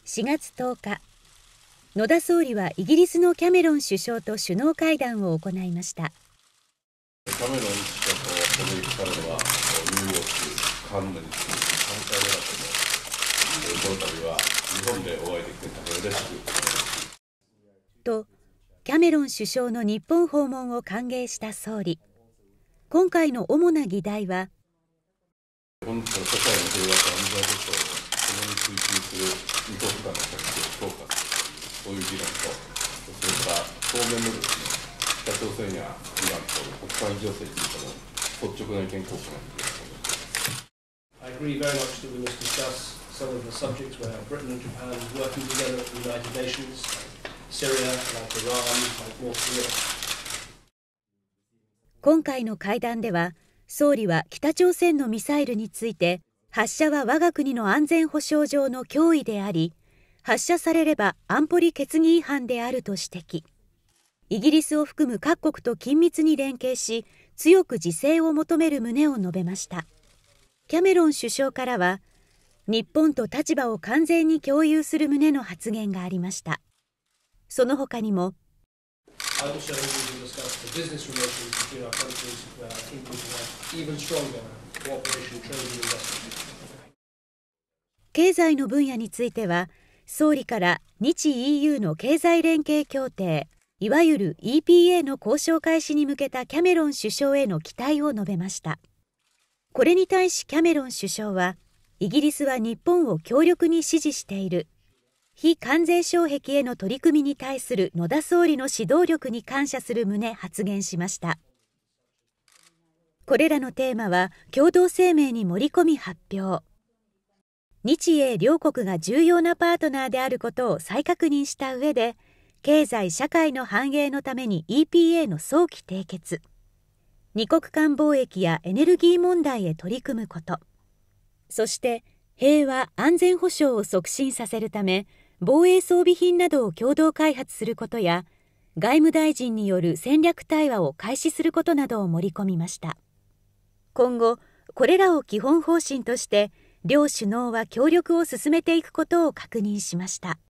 4月10日、野田総理はイギリスのキャメロン首相と首脳会談を行いました。 キャメロン首相とアメリカからはニューヨーク、カンヌに続き3回目だと思う。この度は日本でお会いできて大変嬉しく思いますと、キャメロン首相の日本訪問を歓迎した総理。今回の主な議題は、 本日の世界の平和と安全保障を共に追求する二国間の関係を強化する、そういう議論と、それから当面の北朝鮮やイランとの国際情勢についても率直な意見交換ができると思います。 I agree very much that we must discuss some of the subjects where Britain and Japan are working together at the United Nations, Syria, like Iran, like North Korea. 今回の会談では、総理は北朝鮮のミサイルについて、発射は我が国の安全保障上の脅威であり、発射されれば安保理決議違反であると指摘。イギリスを含む各国と緊密に連携し、強く自制を求める旨を述べました。キャメロン首相からは、日本と立場を完全に共有する旨の発言がありました。その他にも、経済の分野については、総理から日 EU の経済連携協定、いわゆる EPA の交渉開始に向けたキャメロン首相への期待を述べました。これに対しキャメロン首相は、イギリスは日本を強力に支持している。非関税障壁への取り組みに対する野田総理の指導力に感謝する旨発言しました。これらのテーマは共同声明に盛り込み発表。日英両国が重要なパートナーであることを再確認した上で、経済社会の繁栄のために EPA の早期締結、二国間貿易やエネルギー問題へ取り組むこと、そして平和安全保障を促進させるため、防衛装備品などを共同開発することや、外務大臣による戦略対話を開始することなどを盛り込みました。今後、これらを基本方針として、両首脳は協力を進めていくことを確認しました。